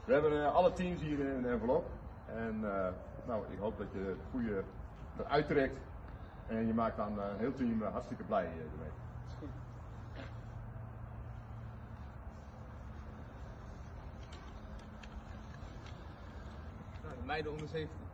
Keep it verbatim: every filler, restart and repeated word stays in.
We hebben uh, alle teams hier in een envelop. En uh, nou, ik hoop dat je het goede eruit trekt. En je maakt dan uh, een heel team uh, hartstikke blij uh, ermee. Dat is goed. Nou, de meiden onder zeventien.